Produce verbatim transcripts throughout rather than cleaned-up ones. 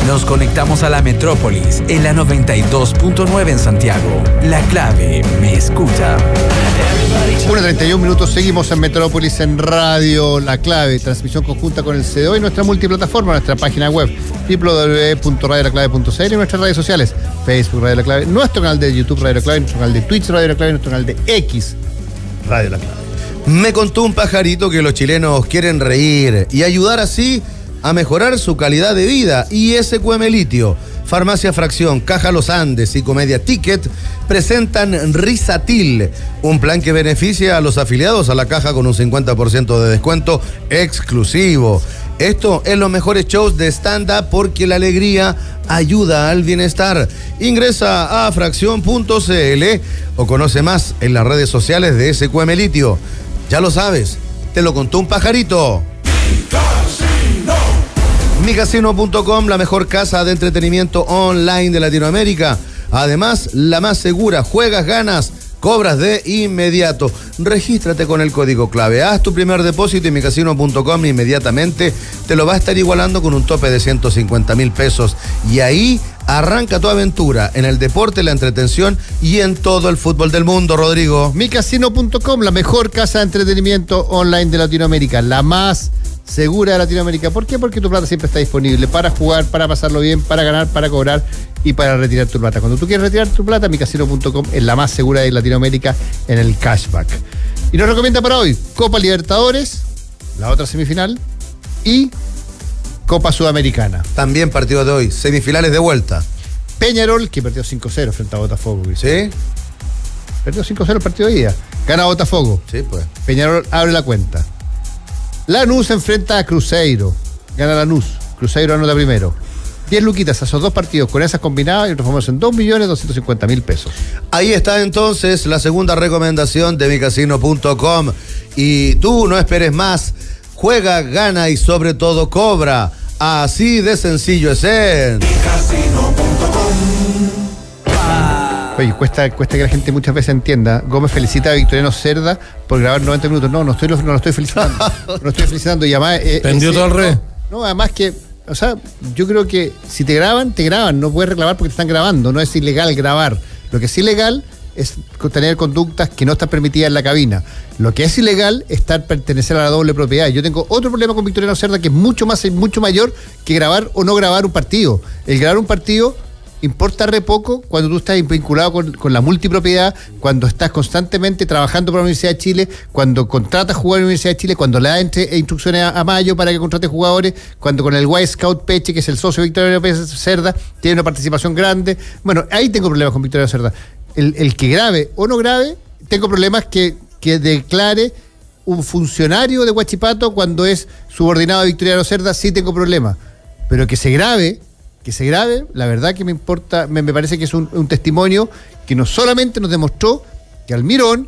Nos conectamos a la metrópolis en la noventa y dos punto nueve en Santiago. La Clave me escucha. una treinta y un minutos, seguimos en Metrópolis en Radio La Clave, transmisión conjunta con el C D O y nuestra multiplataforma, nuestra página web doble u doble u doble u punto radio la clave punto c l y nuestras redes sociales, Facebook Radio La Clave, nuestro canal de YouTube Radio La Clave, nuestro canal de Twitch Radio La Clave y nuestro canal de X Radio La Clave. Me contó un pajarito que los chilenos quieren reír y ayudar así a mejorar su calidad de vida. Y S Q M Litio, Farmacia Fracción, Caja Los Andes y Comedia Ticket presentan Risatil, un plan que beneficia a los afiliados a la caja con un cincuenta por ciento de descuento exclusivo. Esto es los mejores shows de stand-up porque la alegría ayuda al bienestar. Ingresa a fracción punto c l o conoce más en las redes sociales de S Q M Litio. Ya lo sabes, te lo contó un pajarito. mi casino punto com, la mejor casa de entretenimiento online de Latinoamérica. Además, la más segura. Juegas, ganas, cobras de inmediato. Regístrate con el código clave. Haz tu primer depósito y mi casino punto com inmediatamente te lo va a estar igualando con un tope de ciento cincuenta mil pesos. Y ahí arranca tu aventura en el deporte, la entretención y en todo el fútbol del mundo, Rodrigo. mi casino punto com, la mejor casa de entretenimiento online de Latinoamérica, la más segura de Latinoamérica. ¿Por qué? Porque tu plata siempre está disponible para jugar, para pasarlo bien, para ganar, para cobrar y para retirar tu plata. Cuando tú quieres retirar tu plata, mi casino punto com es la más segura de Latinoamérica en el cashback. Y nos recomienda para hoy Copa Libertadores, la otra semifinal, y Copa Sudamericana. También partido de hoy, semifinales de vuelta. Peñarol, que perdió cinco cero frente a Botafogo. ¿Sí? Perdió cinco cero el partido de ida. Gana Botafogo. Sí, pues. Peñarol abre la cuenta. Lanús enfrenta a Cruzeiro. Gana Lanús. Cruzeiro anota primero. diez luquitas a esos dos partidos, con esas combinadas, y nos transformamos en dos millones doscientos cincuenta mil pesos. Ahí está entonces la segunda recomendación de mi casino punto com. Y tú no esperes más. Juega, gana y sobre todo cobra. Así de sencillo es en mi casino punto com. Oye, cuesta, cuesta que la gente muchas veces entienda. Gómez felicita a Victoriano Cerda por grabar noventa minutos. No, no, estoy, no lo estoy felicitando. No lo estoy felicitando. Y además... Eh, Pendió ese, todo al revés. No, no, además que... O sea, yo creo que si te graban, te graban. No puedes reclamar porque te están grabando. No es ilegal grabar. Lo que es ilegal es tener conductas que no están permitidas en la cabina. Lo que es ilegal es estar pertenecer a la doble propiedad. Yo tengo otro problema con Victoriano Cerda que es mucho más, mucho mayor que grabar o no grabar un partido. El grabar un partido importa re poco cuando tú estás vinculado con, con la multipropiedad, cuando estás constantemente trabajando para la Universidad de Chile, cuando contratas jugadores en la Universidad de Chile, cuando le das entre, instrucciones a, a Mayo para que contrate jugadores, cuando con el White Scout Peche, que es el socio de Victoriano Cerda, tiene una participación grande. Bueno, ahí tengo problemas con Victoriano Cerda. El, el que grabe o no grabe, tengo problemas que, que declare un funcionario de Huachipato cuando es subordinado a Victoriano Cerda, sí tengo problemas. Pero que se grabe, que se grabe, la verdad que me importa, me, me parece que es un, un testimonio que no solamente nos demostró que Almirón,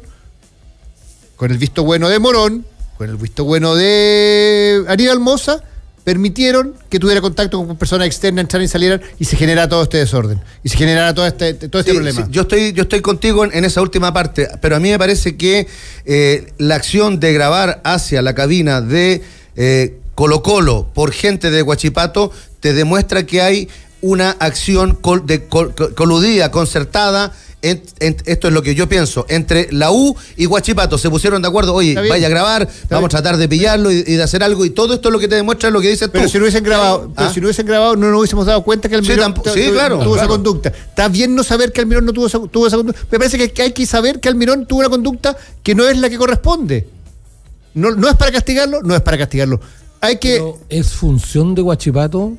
con el visto bueno de Morón, con el visto bueno de Aníbal Mosa, permitieron que tuviera contacto con personas externas, entraran y salieran, y se generara todo este desorden, y se generara todo este, todo este sí, problema. Sí, yo estoy, yo estoy contigo en, en esa última parte, pero a mí me parece que eh, la acción de grabar hacia la cabina de eh, Colo Colo por gente de Huachipato te demuestra que hay una acción col, de col, coludida, concertada. En, en, esto es lo que yo pienso, entre la U y Huachipato se pusieron de acuerdo, oye, vaya a grabar, vamos a tratar de pillarlo y, y de hacer algo, y todo esto es lo que te demuestra lo que dices tú. Pero si no hubiesen grabado, ¿Ah? pero si no hubiesen grabado, no nos hubiésemos dado cuenta que Almirón sí, sí, claro, tuvo claro. esa conducta. Está bien no saber que Almirón no tuvo esa, tuvo esa conducta. Me parece que hay que saber que Almirón tuvo una conducta que no es la que corresponde. No, no es para castigarlo, no es para castigarlo. Hay que... Pero ¿es función de Huachipato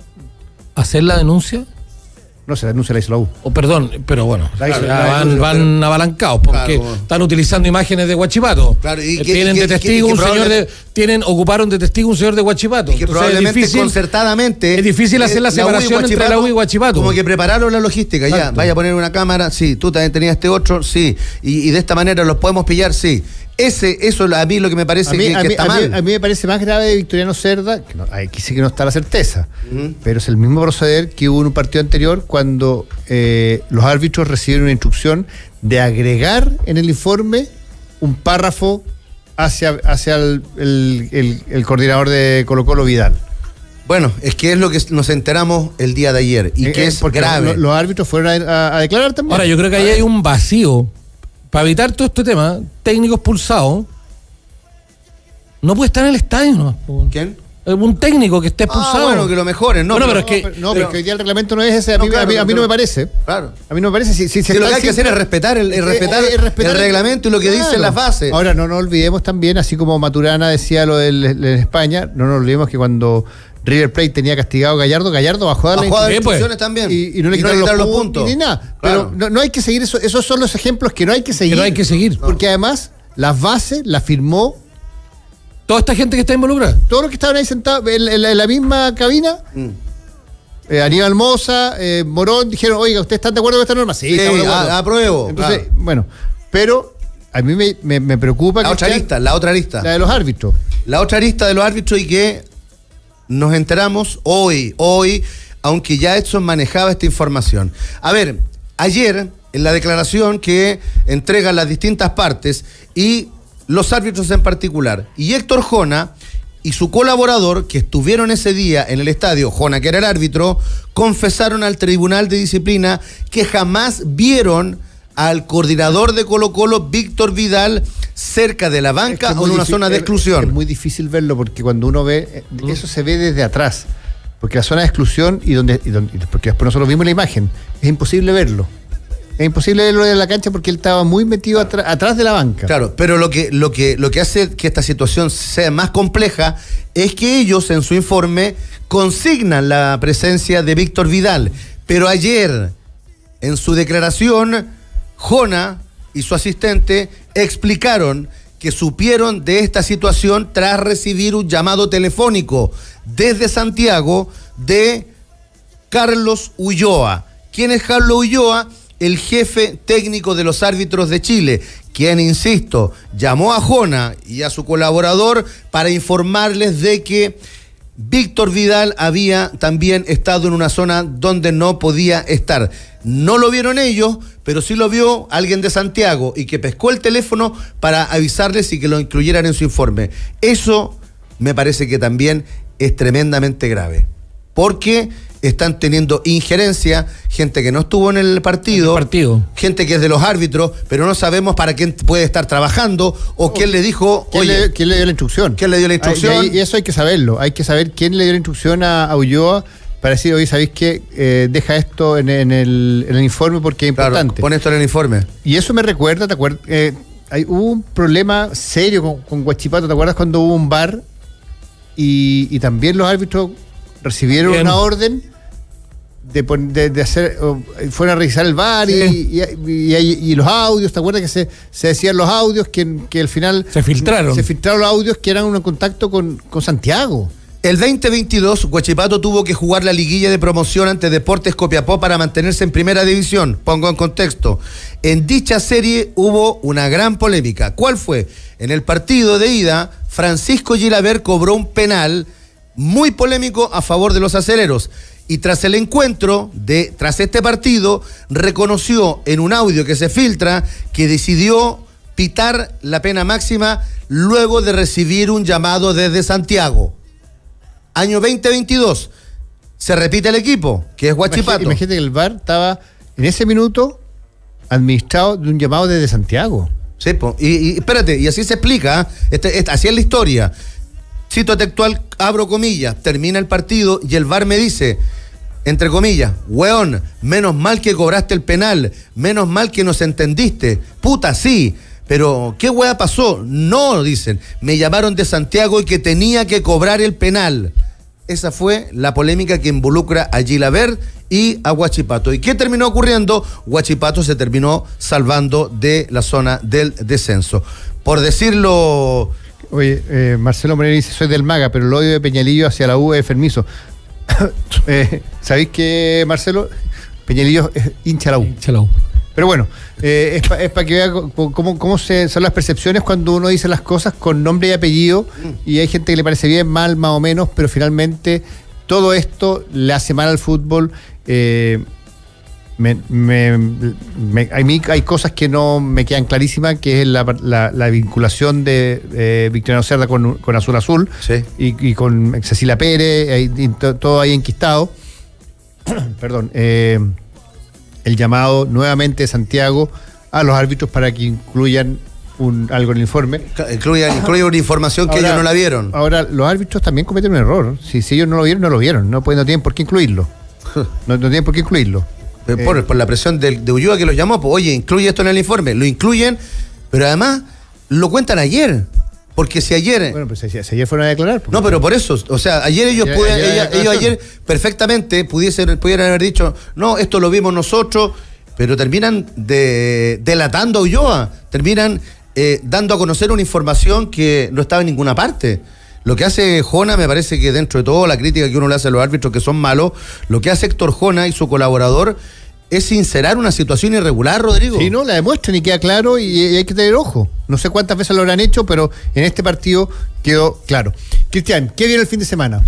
hacer la denuncia? No se la denuncia, la hizo la U. O perdón, pero bueno, La hizo, claro, la van, hizo, van pero... abalancados porque claro, están utilizando imágenes de Huachipato. Claro, y que, tienen y que, de testigo y que, y que un señor de, tienen, ocuparon de testigo un señor de Huachipato. Y que Entonces, probablemente es difícil, concertadamente es difícil hacer la, la separación entre la U y Huachipato. Como que prepararon la logística. Exacto. Ya, vaya a poner una cámara, sí, tú también tenías este otro, sí, y, y de esta manera los podemos pillar, sí. Ese, eso a mí lo que me parece a mí, que, a que mí, está a mal. Mí, a mí me parece más grave de Victoriano Cerda, que no, aquí sí que no está la certeza, uh-huh. pero es el mismo proceder que hubo en un partido anterior cuando eh, los árbitros recibieron una instrucción de agregar en el informe un párrafo hacia, hacia el, el, el, el coordinador de Colo Colo, Vidal. Bueno, es que es lo que nos enteramos el día de ayer y Eh, que eh, es porque grave. lo- los árbitros fueron a, a- a declarar también. Ahora, yo creo que ahí hay un vacío. Para evitar todo este tema, técnicos pulsados no puede estar en el estadio, ¿no? ¿Quién? Un técnico que esté expulsado. Ah, bueno, que lo mejoren, ¿no? Bueno, pero no, es que- pero, no, pero- porque hoy día el reglamento no es ese. A No, mí, claro, a mí- a mí no pero- me parece. Claro. A mí no me parece. Si, si, si Sí, lo que están hay que hacer siempre- es respetar el, el Eh, respetar, eh, respetar el reglamento y lo que claro. dicen las bases. Ahora, no nos olvidemos también, así como Maturana decía lo del, en España, no nos olvidemos que cuando River Plate tenía castigado a Gallardo, Gallardo bajó a darle Bajó a dar Sí, pues. instrucciones también. y, y no le quitaron los, los puntos, puntos. ni nada. Claro. Pero no, no hay que seguir eso. Esos son los ejemplos que no hay que seguir. Que no hay que seguir. Porque además, las bases las firmó Toda esta gente que está involucrada. todos los que estaban ahí sentados en, en la, en la misma cabina. Mm. eh, Aníbal Moza, eh, Morón, dijeron, oiga, ¿ustedes están de acuerdo con esta norma? Sí, Sí, estamos de acuerdo. a- apruebo. Entonces, claro. bueno, pero a mí me, me- me preocupa La que otra estén- lista, la otra lista. la de los árbitros. La otra lista de los árbitros y que nos enteramos hoy, hoy, aunque ya Edson manejaba esta información. A ver, ayer, en la declaración que entregan las distintas partes y los árbitros en particular, y Héctor Jona y su colaborador, que estuvieron ese día en el estadio, Jona, que era el árbitro, confesaron al Tribunal de Disciplina que jamás vieron al coordinador de Colo-Colo, Víctor Vidal, cerca de la Es que banca es o muy en una difícil- zona de es- exclusión. Es muy difícil verlo porque cuando uno ve, eh, eso se ve desde atrás. Porque la zona de exclusión y donde, y donde- porque después nosotros vimos la imagen, es imposible verlo. Es imposible verlo en la cancha porque él estaba muy metido atra- atrás de la banca. Claro, pero lo que, lo, que, lo que hace que esta situación sea más compleja es que ellos en su informe consignan la presencia de Víctor Vidal. Pero ayer, en su declaración, Jona y su asistente explicaron que supieron de esta situación tras recibir un llamado telefónico desde Santiago de Carlos Ulloa. ¿Quién es Carlos Ulloa? El jefe técnico de los árbitros de Chile, quien, insisto, llamó a Jona y a su colaborador para informarles de que Víctor Vidal había también estado en una zona donde no podía estar. No lo vieron ellos, pero sí lo vio alguien de Santiago y que pescó el teléfono para avisarles y que lo incluyeran en su informe. Eso me parece que también es tremendamente grave, porque están teniendo injerencia gente que no estuvo en el partido, En el partido. gente que es de los árbitros, pero no sabemos para quién puede estar trabajando o quién le dijo, ¿Quién, oye, le, quién le dio la instrucción? ¿quién le dio la instrucción? Ah, y, ahí- y eso hay que saberlo. Hay que saber quién le dio la instrucción a, a Ulloa para decir, oye, ¿sabéis qué? Eh, deja esto en, en el, en el informe porque es Claro, importante. pon esto en el informe. Y eso me recuerda, ¿te acuerdas? Eh, hay, hubo un problema serio con, con Huachipato, ¿te acuerdas cuando hubo un bar y, y también los árbitros recibieron Bien. una orden de, pon- de, de hacer, o, fueron a revisar el bar y, Sí. y, y- y- y los audios, ¿te acuerdas que se, se decían los audios que, que al final Se filtraron. se filtraron los audios que eran un contacto con, con Santiago? El veinte veintidós, Huachipato tuvo que jugar la liguilla de promoción ante Deportes Copiapó para mantenerse en primera división. Pongo en contexto. En dicha serie hubo una gran polémica. ¿Cuál fue? En el partido de ida, Francisco Gilaver cobró un penal muy polémico a favor de los aceleros. Y tras el encuentro, de, tras este partido, reconoció en un audio que se filtra que decidió pitar la pena máxima luego de recibir un llamado desde Santiago. Año veinte veintidós, se repite el equipo, que es Huachipato. Imagínate, imagínate que el bar estaba en ese minuto administrado de un llamado desde Santiago. Sí, po. y, y espérate, y así se explica, ¿eh? este, este- así es la historia. Cito textual, abro comillas, termina el partido y el V A R me dice, entre comillas, weón, menos mal que cobraste el penal, menos mal que nos entendiste, puta, sí, pero ¿qué weá pasó? No, dicen, me llamaron de Santiago y que tenía que cobrar el penal. Esa fue la polémica que involucra a Gilaver y a Huachipato. ¿Y qué terminó ocurriendo? Huachipato se terminó salvando de la zona del descenso. Por decirlo... Oye, eh, Marcelo Moreno dice, soy del MAGA, pero el odio de Peñalillo hacia la U es enfermizo. eh, ¿Sabéis que, Marcelo? Peñalillo es hincha la U. Chalao. Pero bueno, eh, es para que vea cómo, cómo- cómo se, son las percepciones cuando uno dice las cosas con nombre y apellido, y hay gente que le parece bien, mal, más o menos, pero finalmente todo esto le hace mal al fútbol. eh, Me, me, me, a mí hay cosas que no me quedan clarísimas, que es la, la, la vinculación de eh, Victoriano Cerda con, con Azul Azul, Sí. y, y con Cecilia Pérez, ahí, y to- todo ahí enquistado. Perdón. Eh, el llamado nuevamente de Santiago a los árbitros para que incluyan un, algo en el informe. Incluye, incluye una información que Ahora- ellos no la vieron. Ahora, los árbitros también cometen un error. Si, si ellos no lo vieron, no lo vieron. No, pueden, no tienen por qué incluirlo. No, no tienen por qué incluirlo. Eh, Por, por la presión de, de Ulloa que los llamó, pues oye, incluye esto en el informe. Lo incluyen, pero además lo cuentan ayer. Porque si ayer... Bueno, pues si, si ayer fueron a declarar. porque- No, pero por eso, o sea, ayer ellos, Ayer- pude- ayer ella- la ellos declaración. ayer perfectamente pudiesen, pudieran haber dicho, no, esto lo vimos nosotros, pero terminan de, delatando a Ulloa, terminan eh, dando a conocer una información que no estaba en ninguna parte. Lo que hace Jona, me parece que dentro de todo la crítica que uno le hace a los árbitros que son malos, lo que hace Héctor Jona y su colaborador es sincerar una situación irregular, Rodrigo. Sí, no, la demuestran y queda claro, y, y hay que tener ojo. No sé cuántas veces lo habrán hecho, pero en este partido quedó claro. Cristian, ¿qué viene el fin de semana?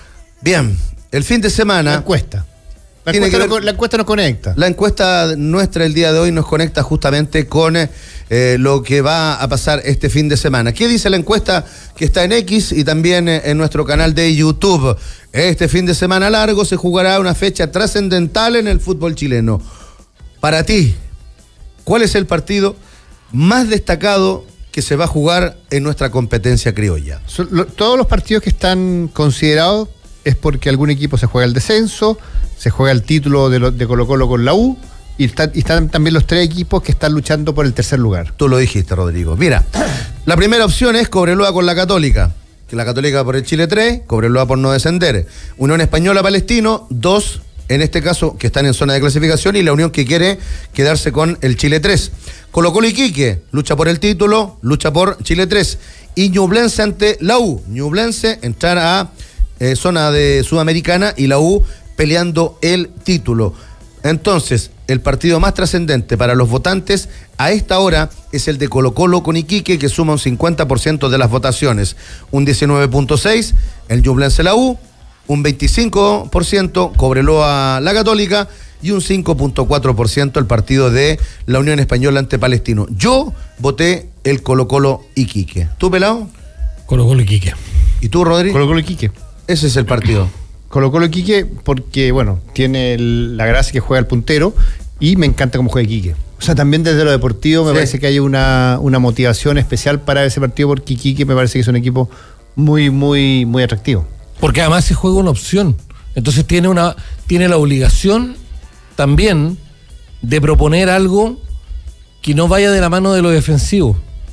Bien, el fin de La semana... encuesta. La Tiene encuesta, que no ver- con- la encuesta nos conecta. La encuesta nuestra el día de hoy nos conecta justamente con eh, lo que va a pasar este fin de semana. ¿Qué dice la encuesta que está en X y también eh, en nuestro canal de YouTube? Este fin de semana largo se jugará una fecha trascendental en el fútbol chileno. Para ti, ¿cuál es el partido más destacado que se va a jugar en nuestra competencia criolla? Son lo- todos los partidos que están considerados es porque algún equipo se juega el descenso, se juega el título de, lo- de Colo Colo con la U, y, está- y están también los tres equipos que están luchando por el tercer lugar. Tú lo dijiste, Rodrigo. Mira, la primera opción es Cobreloa con la Católica. Que la Católica por el Chile tres, Cobreloa por no descender. Unión Española Palestino, dos, en este caso, que están en zona de clasificación, y la Unión que quiere quedarse con el Chile tres. Colo Colo Iquique, lucha por el título, lucha por Chile tres. Y Ñublense ante la U. Ñublense entrar a eh, zona de Sudamericana y la U peleando el título. Entonces, el partido más trascendente para los votantes a esta hora es el de Colo Colo con Iquique, que suma un cincuenta por ciento de las votaciones. Un diecinueve punto seis por ciento el Ñublense la U, un veinticinco por ciento Cobreloa la Católica y un cinco punto cuatro por ciento el partido de la Unión Española ante Palestino. Yo voté el Colo Colo Iquique. ¿Tú, Pelado? Colo Colo Iquique. ¿Y tú, Rodri? Colo Colo Iquique. Ese es el partido. Colo Colo Iquique porque, bueno, tiene el- la gracia que juega el puntero, y me encanta cómo juega Iquique. O sea, también desde lo deportivo me Sí. parece que hay una, una motivación especial para ese partido, porque Iquique me parece que es un equipo muy, muy, muy atractivo. Porque además se juega una opción. Entonces tiene una tiene la obligación también de proponer algo que no vaya de la mano de lo defensivo.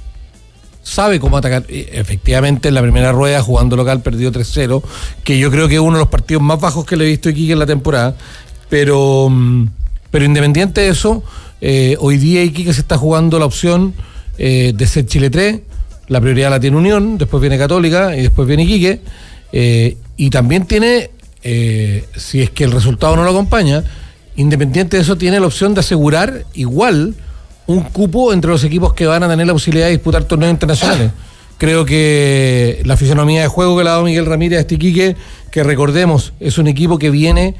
Sabe cómo atacar. Y efectivamente, en la primera rueda, jugando local, perdió tres cero, que yo creo que es uno de los partidos más bajos que le he visto aquí en la temporada. Pero, mm, pero independiente de eso, eh, hoy día Iquique se está jugando la opción eh, de ser Chile tres. La prioridad la tiene Unión, después viene Católica y después viene Iquique. Eh, y también tiene, eh, si es que el resultado no lo acompaña, independiente de eso, tiene la opción de asegurar igual un cupo entre los equipos que van a tener la posibilidad de disputar torneos internacionales. Creo que la fisonomía de juego que le ha dado Miguel Ramírez a este Iquique, que recordemos, es un equipo que viene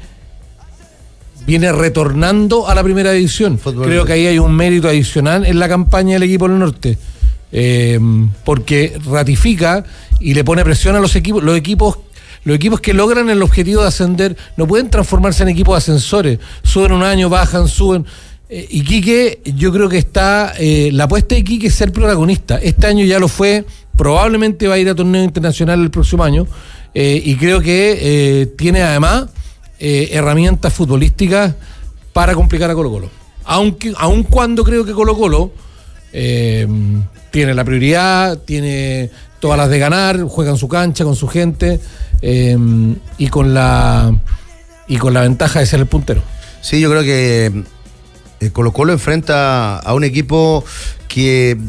viene retornando a la primera división. Fútbol. Creo que ahí hay un mérito adicional en la campaña del equipo del norte, eh, porque ratifica y le pone presión a los equipos, los equipos los equipos que logran el objetivo de ascender no pueden transformarse en equipos ascensores, suben un año, bajan, suben. Eh, Iquique, yo creo que está, eh, la apuesta de Iquique es ser protagonista. Este año ya lo fue, probablemente va a ir a torneo internacional el próximo año, eh, y creo que eh, tiene además eh, herramientas futbolísticas para complicar a Colo Colo. Aunque, aun cuando creo que Colo Colo eh, tiene la prioridad, tiene todas las de ganar, juega en su cancha, con su gente, eh, y con la y con la ventaja de ser el puntero. Sí, yo creo que eh, Colo Colo enfrenta a un equipo que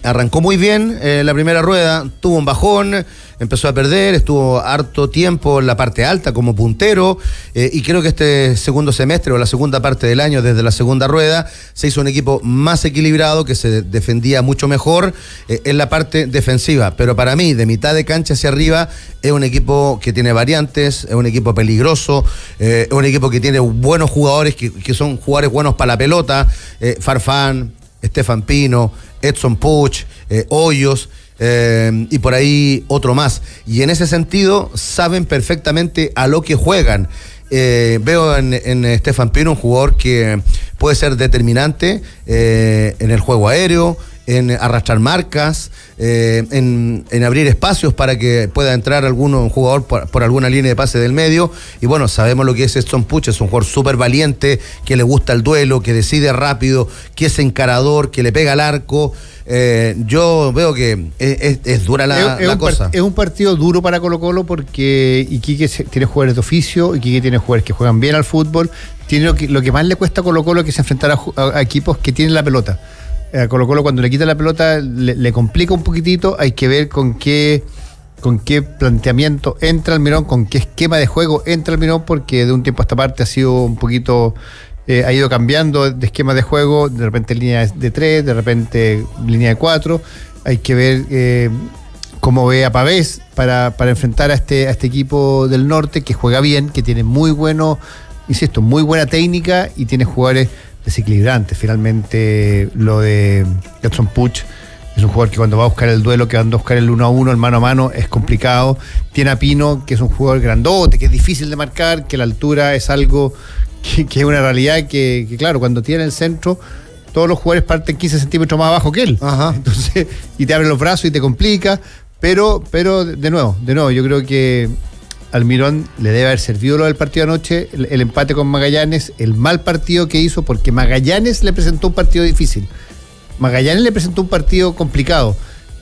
arrancó muy bien eh, la primera rueda, tuvo un bajón, empezó a perder, estuvo harto tiempo en la parte alta como puntero, eh, y creo que este segundo semestre o la segunda parte del año, desde la segunda rueda, se hizo un equipo más equilibrado, que se defendía mucho mejor eh, en la parte defensiva. Pero para mí, de mitad de cancha hacia arriba, es un equipo que tiene variantes, es un equipo peligroso, eh, es un equipo que tiene buenos jugadores, que, que son jugadores buenos para la pelota, eh, Farfán, Estefan Pino, Edson Puch, eh, Hoyos, eh, y por ahí otro más. Y en ese sentido saben perfectamente a lo que juegan. Eh, veo en, en Estefan Pino un jugador que puede ser determinante eh, en el juego aéreo, en arrastrar marcas, eh, en, en abrir espacios para que pueda entrar alguno, un jugador por, por alguna línea de pase del medio. Y bueno, sabemos lo que es Edson Puch, es un jugador súper valiente, que le gusta el duelo, que decide rápido, que es encarador, que le pega al arco. Eh, yo veo que es, es, es dura la, es, la es cosa. Es un partido duro para Colo-Colo porque Iquique tiene jugadores de oficio, Iquique tiene jugadores que juegan bien al fútbol. Tiene lo que, lo que más le cuesta a Colo-Colo, que es enfrentar a, a, a equipos que tienen la pelota. A Colo-Colo, cuando le quita la pelota, le, le complica un poquitito. Hay que ver con qué con qué planteamiento entra Almirón, con qué esquema de juego entra Almirón, porque de un tiempo a esta parte ha sido un poquito, eh, ha ido cambiando de esquema de juego, de repente línea de tres, de repente línea de cuatro. Hay que ver eh, cómo ve a Pavés para, para enfrentar a este, a este equipo del norte, que juega bien, que tiene muy bueno, insisto, muy buena técnica y tiene jugadores desequilibrante. Finalmente, lo de Edson Puch es un jugador que cuando va a buscar el duelo, que va a buscar el uno a uno, el mano a mano, es complicado. Tiene a Pino, que es un jugador grandote, que es difícil de marcar, que la altura es algo que, que es una realidad que, que, claro, cuando tiene el centro, todos los jugadores parten quince centímetros más abajo que él. Ajá. Entonces, y te abre los brazos y te complica. Pero, pero de nuevo, de nuevo, yo creo que Almirón le debe haber servido lo del partido anoche, el, el empate con Magallanes, el mal partido que hizo, porque Magallanes le presentó un partido difícil. Magallanes le presentó un partido complicado.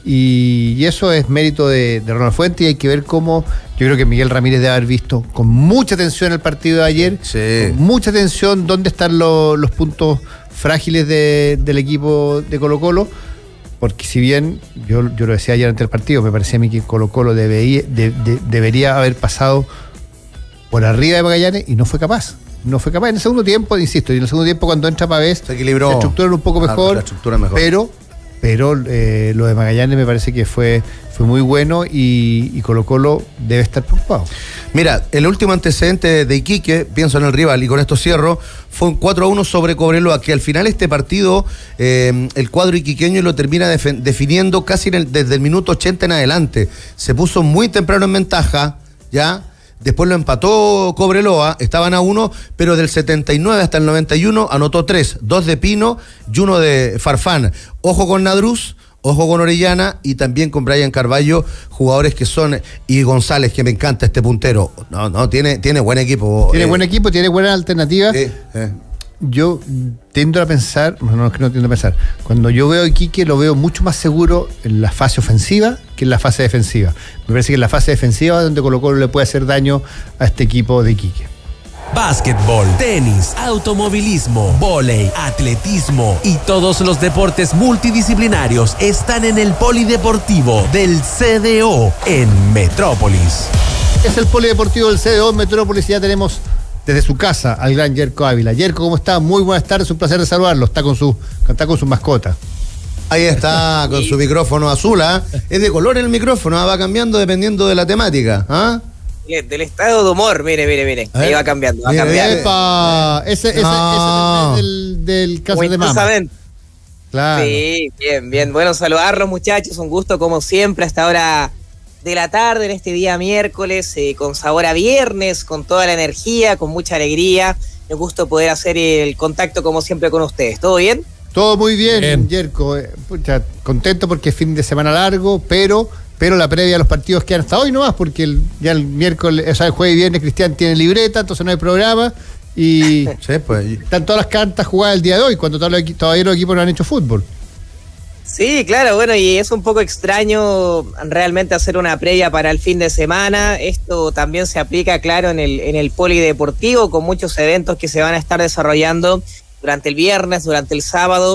Y, y eso es mérito de, de Ronald Fuentes, y hay que ver cómo. Yo creo que Miguel Ramírez debe haber visto con mucha atención el partido de ayer, sí. Con mucha atención dónde están lo, los puntos frágiles de, del equipo de Colo-Colo. Porque si bien, yo, yo lo decía ayer ante el partido, me parecía a mí que Colo-Colo debería, de, de, debería haber pasado por arriba de Magallanes y no fue capaz. No fue capaz. En el segundo tiempo, insisto, y en el segundo tiempo cuando entra Pavés, se equilibró. Se estructura un poco mejor, la estructura mejor. pero, pero eh, lo de Magallanes me parece que fue, fue muy bueno y, y Colo-Colo debe estar preocupado. Mira, el último antecedente de Iquique, pienso en el rival y con esto cierro, fue un cuatro a uno sobre Cobreloa, que al final este partido, eh, el cuadro iquiqueño lo termina def- definiendo casi en el, desde el minuto ochenta en adelante. Se puso muy temprano en ventaja, ¿ya? Después lo empató Cobreloa, estaban a uno, pero del setenta y nueve hasta el noventa y uno anotó tres, dos de Pino y uno de Farfán. Ojo con Nadruz, ojo con Orellana y también con Brian Carballo, jugadores que son, y González, que me encanta este puntero. No, no, tiene, tiene buen equipo. Tiene eh, buen equipo, tiene buena alternativa. eh, eh. Yo tiendo a pensar, no, no es que no tiendo a pensar, cuando yo veo a Iquique lo veo mucho más seguro en la fase ofensiva que en la fase defensiva. Me parece que en la fase defensiva es donde Colo-Colo le puede hacer daño a este equipo de Iquique. Básquetbol, tenis, automovilismo, vóley, atletismo y todos los deportes multidisciplinarios están en el Polideportivo del C D O en Metrópolis. Es el Polideportivo del C D O en Metrópolis y ya tenemos desde su casa al gran Yerko Ávila. Yerko, ¿cómo está? Muy buenas tardes, un placer de saludarlo. Está con su, está con su mascota. Ahí está, con su micrófono azul, ¿ah? ¿eh? Es de color el micrófono, ¿ah? Va cambiando dependiendo de la temática, ¿ah? Del estado de humor, mire, mire, mire. Ahí va cambiando, va Mire, cambiando. ¡Epa! Ese, ese, No. ese es del, del caso Muy de mama. intensamente. Claro. Sí, bien, bien. Bueno, saludarlos, muchachos. Un gusto, como siempre, a esta hora de la tarde, en este día miércoles, eh, con sabor a viernes, con toda la energía, con mucha alegría. Un gusto poder hacer el contacto, como siempre, con ustedes. ¿Todo bien? Todo muy bien, Bien. Yerko. Eh, pucha, contento porque es fin de semana largo, pero pero la previa a los partidos quedan hasta hoy nomás, porque el, ya el miércoles, o sea, el jueves y viernes Cristian tiene libreta, entonces no hay programa y Sí, pues. están todas las cartas jugadas el día de hoy, cuando todavía los equi- todavía los equipos no han hecho fútbol. Sí, claro, bueno, y es un poco extraño realmente hacer una previa para el fin de semana. Esto también se aplica, claro, en el, en el polideportivo, con muchos eventos que se van a estar desarrollando durante el viernes, durante el sábado,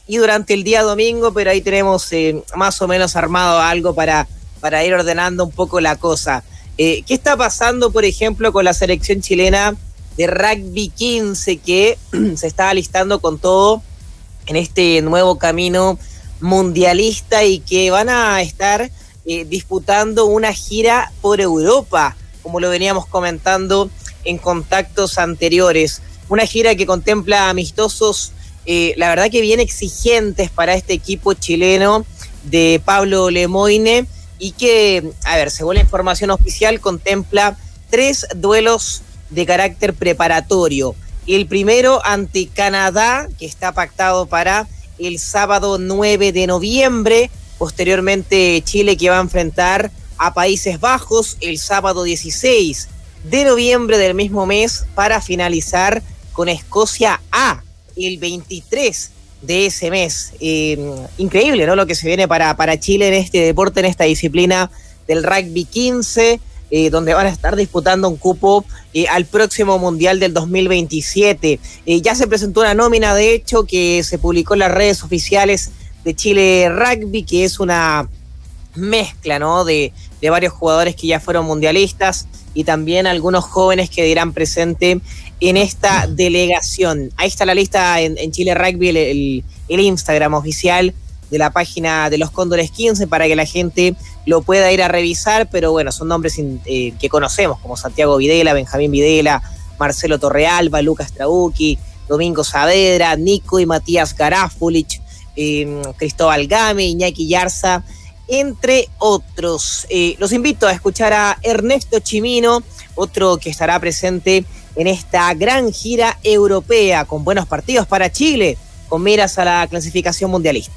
y durante el día domingo, pero ahí tenemos eh, más o menos armado algo para, para ir ordenando un poco la cosa. Eh, ¿Qué está pasando, por ejemplo, con la selección chilena de rugby quince que se está alistando con todo en este nuevo camino mundialista y que van a estar eh, disputando una gira por Europa, como lo veníamos comentando en contactos anteriores? Una gira que contempla amistosos, eh, la verdad que bien exigentes para este equipo chileno de Pablo Lemoine y que, a ver, según la información oficial, contempla tres duelos de carácter preparatorio. El primero ante Canadá, que está pactado para el sábado nueve de noviembre. Posteriormente Chile, que va a enfrentar a Países Bajos el sábado dieciséis de noviembre del mismo mes, para finalizar con Escocia A el veintitrés de ese mes. Eh, increíble, ¿no?, lo que se viene para, para Chile en este deporte, en esta disciplina del rugby quince. Eh, donde van a estar disputando un cupo eh, al próximo Mundial del dos mil veintisiete. Eh, ya se presentó una nómina, de hecho, que se publicó en las redes oficiales de Chile Rugby, que es una mezcla, ¿no?, de, de varios jugadores que ya fueron mundialistas y también algunos jóvenes que dirán presente en esta delegación. Ahí está la lista en, en Chile Rugby, el, el, el Instagram oficial de la página de los Cóndores quince, para que la gente lo pueda ir a revisar, pero bueno, son nombres eh, que conocemos, como Santiago Videla, Benjamín Videla, Marcelo Torrealba, Lucas Trauqui, Domingo Saavedra, Nico y Matías Garafulich, eh, Cristóbal Game, Iñaki Yarza, entre otros. Eh, los invito a escuchar a Ernesto Chimino, otro que estará presente en esta gran gira europea, con buenos partidos para Chile, con miras a la clasificación mundialista.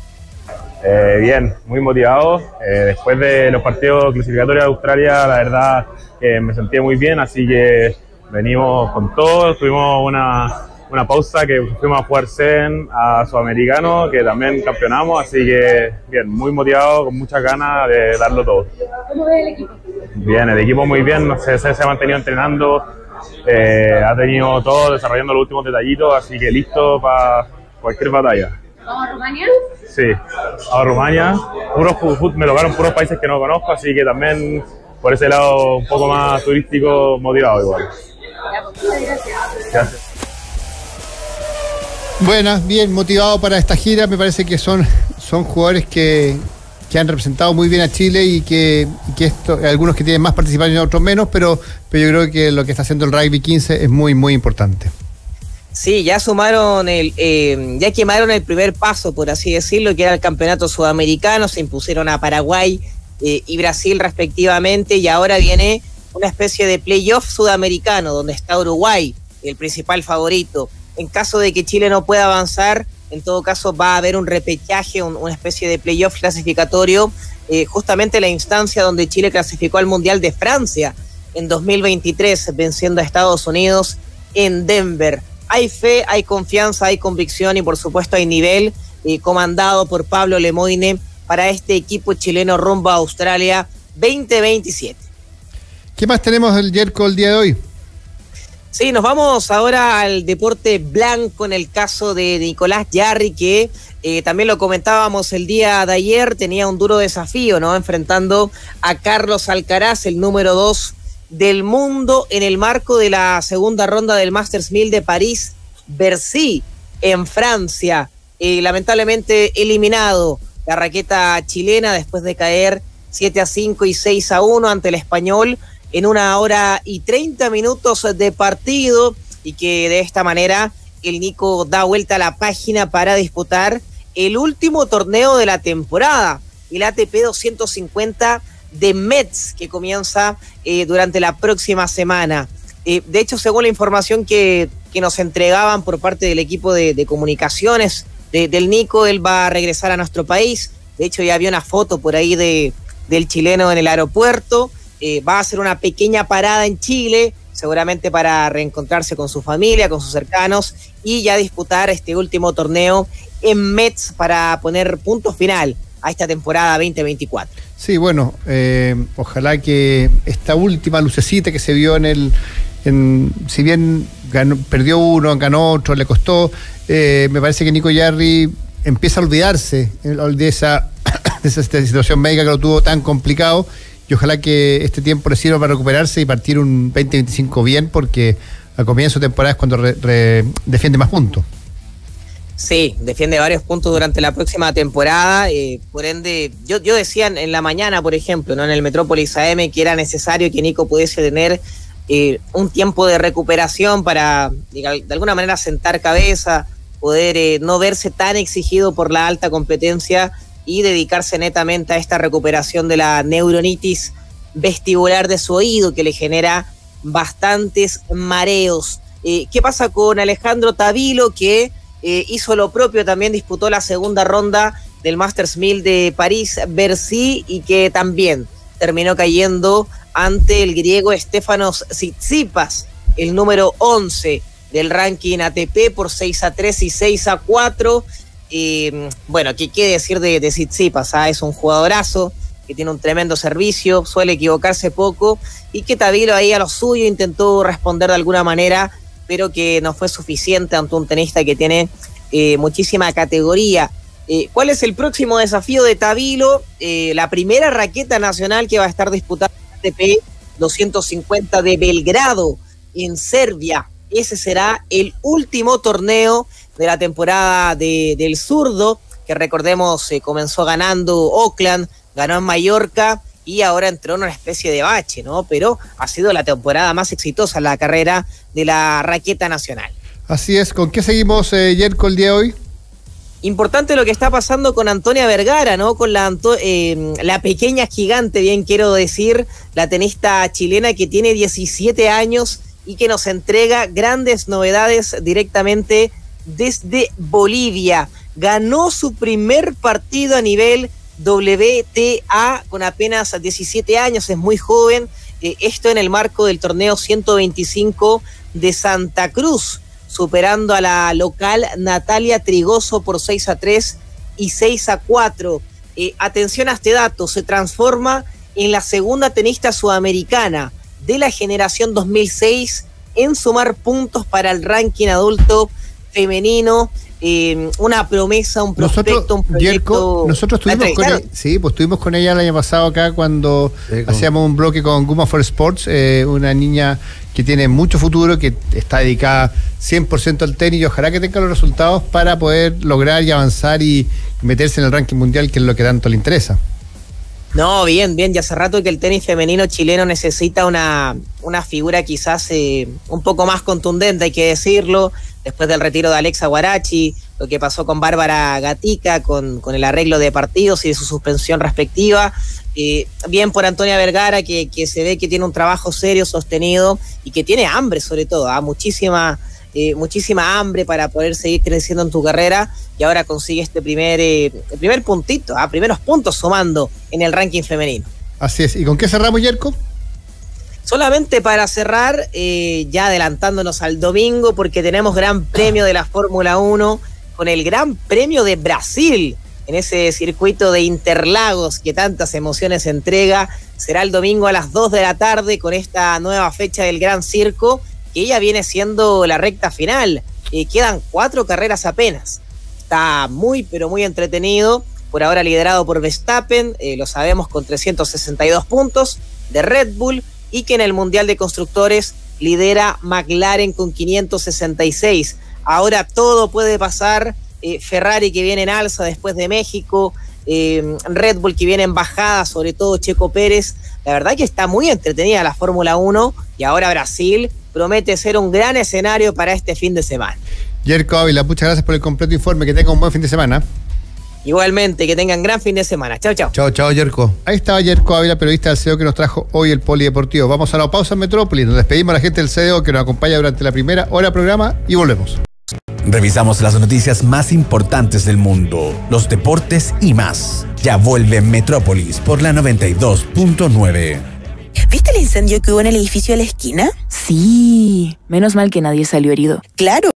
Eh, bien, muy motivado. Eh, después de los partidos clasificatorios de Australia, la verdad que me sentí muy bien, así que venimos con todo. Tuvimos una, una pausa que fuimos a jugar Zen a Sudamericano, que también campeonamos, así que bien, muy motivado, con muchas ganas de darlo todo. ¿Cómo ve el equipo? Bien, el equipo muy bien, no sé, se, se ha mantenido entrenando, eh, ha tenido todo desarrollando los últimos detallitos, así que listo para cualquier batalla. ¿Vamos a Rumania? Sí, a Rumania. Puros, me tocaron puros países que no conozco, así que también por ese lado un poco más turístico, motivado igual. Gracias. Buenas, bien, motivado para esta gira. Me parece que son, son jugadores que, que han representado muy bien a Chile y que, y que esto, algunos que tienen más participación y otros menos, pero, pero yo creo que lo que está haciendo el rugby quince es muy, muy importante. Sí, ya sumaron el, eh, ya quemaron el primer paso, por así decirlo, que era el campeonato sudamericano. Se impusieron a Paraguay eh, y Brasil respectivamente, y ahora viene una especie de playoff sudamericano, donde está Uruguay, el principal favorito. En caso de que Chile no pueda avanzar, en todo caso va a haber un repechaje, un, una especie de playoff clasificatorio, eh, justamente la instancia donde Chile clasificó al Mundial de Francia en dos mil veintitrés, venciendo a Estados Unidos en Denver. Hay fe, hay confianza, hay convicción y por supuesto hay nivel, eh, comandado por Pablo Lemoine, para este equipo chileno rumbo a Australia veinte veintisiete. ¿Qué más tenemos el Yerko el día de hoy? Sí, nos vamos ahora al deporte blanco, en el caso de Nicolás Jarry, que eh, también lo comentábamos el día de ayer, tenía un duro desafío, ¿no?, enfrentando a Carlos Alcaraz, el número dos del mundo, en el marco de la segunda ronda del Masters mil de París-Bercy en Francia. Eh, lamentablemente eliminado la raqueta chilena después de caer siete a cinco y seis a uno ante el español en una hora y treinta minutos de partido, y que de esta manera el Nico da vuelta a la página para disputar el último torneo de la temporada, el A T P doscientos cincuenta de Metz, que comienza eh, durante la próxima semana. Eh, de hecho, según la información que, que nos entregaban por parte del equipo de, de comunicaciones de, del Nico, él va a regresar a nuestro país. De hecho, ya había una foto por ahí de, del chileno en el aeropuerto. Eh, va a hacer una pequeña parada en Chile, seguramente para reencontrarse con su familia, con sus cercanos, y ya disputar este último torneo en Metz para poner punto final a esta temporada veinte veinticuatro. Sí, bueno, eh, ojalá que esta última lucecita que se vio en el, en, si bien ganó, perdió uno, ganó otro, le costó, eh, me parece que Nico Jarry empieza a olvidarse de esa, de esa situación médica que lo tuvo tan complicado, y ojalá que este tiempo le sirva para recuperarse y partir un veinte veinticinco bien, porque a comienzo de temporada es cuando re, re, defiende más puntos. Sí, defiende varios puntos durante la próxima temporada, eh, por ende, yo, yo decía en la mañana, por ejemplo, ¿no? En el Metrópolis A M, que era necesario que Nico pudiese tener eh, un tiempo de recuperación para, de alguna manera, sentar cabeza, poder eh, no verse tan exigido por la alta competencia y dedicarse netamente a esta recuperación de la neuronitis vestibular de su oído, que le genera bastantes mareos. Eh, ¿Qué pasa con Alejandro Tavilo, que eh, hizo lo propio, también disputó la segunda ronda del Masters mil de París-Bercy y que también terminó cayendo ante el griego Stefanos Tsitsipas, el número once del ranking A T P, por seis a tres y seis a cuatro. Eh, bueno, ¿qué quiere decir de, de Tsitsipas? ¿Ah? Es un jugadorazo que tiene un tremendo servicio, suele equivocarse poco, y que Tavilo ahí a lo suyo intentó responder de alguna manera, pero que no fue suficiente ante un tenista que tiene eh, muchísima categoría. Eh, ¿Cuál es el próximo desafío de Tavilo? Eh, la primera raqueta nacional que va a estar disputando el A T P doscientos cincuenta de Belgrado, en Serbia. Ese será el último torneo de la temporada de, del zurdo, que recordemos eh, comenzó ganando Auckland, ganó en Mallorca y ahora entró en una especie de bache, ¿no? Pero ha sido la temporada más exitosa en la carrera de la raqueta nacional. Así es. ¿Con qué seguimos, eh, Yerko, el día de hoy? Importante lo que está pasando con Antonia Vergara, ¿no? Con la, eh, la pequeña gigante, bien quiero decir, la tenista chilena que tiene diecisiete años y que nos entrega grandes novedades directamente desde Bolivia. Ganó su primer partido a nivel W T A con apenas diecisiete años, es muy joven. Eh, esto en el marco del torneo ciento veinticinco de Santa Cruz, superando a la local Natalia Trigoso por seis a tres y seis a cuatro. Eh, atención a este dato, se transforma en la segunda tenista sudamericana de la generación dos mil seis en sumar puntos para el ranking adulto femenino. Eh, una promesa, un prospecto, nosotros, un proyecto. Yerko, nosotros estuvimos con ella, sí, pues estuvimos con ella el año pasado acá cuando sí, hacíamos un bloque con Guma for Sports, eh, una niña que tiene mucho futuro, que está dedicada cien por ciento al tenis, y ojalá que tenga los resultados para poder lograr y avanzar y meterse en el ranking mundial, que es lo que tanto le interesa. No, bien, bien, ya hace rato que el tenis femenino chileno necesita una, una figura quizás eh, un poco más contundente, hay que decirlo, después del retiro de Alexa Guarachi, lo que pasó con Bárbara Gatica, con, con el arreglo de partidos y de su suspensión respectiva. Eh, bien por Antonia Vergara, que, que se ve que tiene un trabajo serio, sostenido, y que tiene hambre sobre todo, ¿eh? muchísima, eh, muchísima hambre para poder seguir creciendo en tu carrera, y ahora consigue este primer, eh, el primer puntito, ¿eh? primeros puntos sumando en el ranking femenino. Así es. ¿Y con qué cerramos, Yerko? Solamente para cerrar, eh, ya adelantándonos al domingo, porque tenemos Gran Premio de la Fórmula uno con el Gran Premio de Brasil, en ese circuito de Interlagos que tantas emociones entrega. Será el domingo a las dos de la tarde con esta nueva fecha del Gran Circo, que ya viene siendo la recta final. Eh, quedan cuatro carreras apenas. Está muy, pero muy entretenido. Por ahora liderado por Verstappen, eh, lo sabemos, con trescientos sesenta y dos puntos de Red Bull, y que en el Mundial de Constructores lidera McLaren con quinientos sesenta y seis. Ahora todo puede pasar. Eh, Ferrari, que viene en alza después de México, eh, Red Bull, que viene en bajada, sobre todo Checo Pérez. La verdad que está muy entretenida la Fórmula uno, y ahora Brasil promete ser un gran escenario para este fin de semana. Yerko Ávila, muchas gracias por el completo informe, que tenga un buen fin de semana. Igualmente, que tengan gran fin de semana. Chao, chao. Chao, chao, Yerko. Ahí estaba Yerko Ávila, periodista del C D O, que nos trajo hoy el Polideportivo. Vamos a la pausa en Metrópolis. Nos despedimos a la gente del C D O que nos acompaña durante la primera hora del programa y volvemos. Revisamos las noticias más importantes del mundo, los deportes y más. Ya vuelve Metrópolis por la noventa y dos punto nueve. ¿Viste el incendio que hubo en el edificio de la esquina? Sí, menos mal que nadie salió herido. Claro.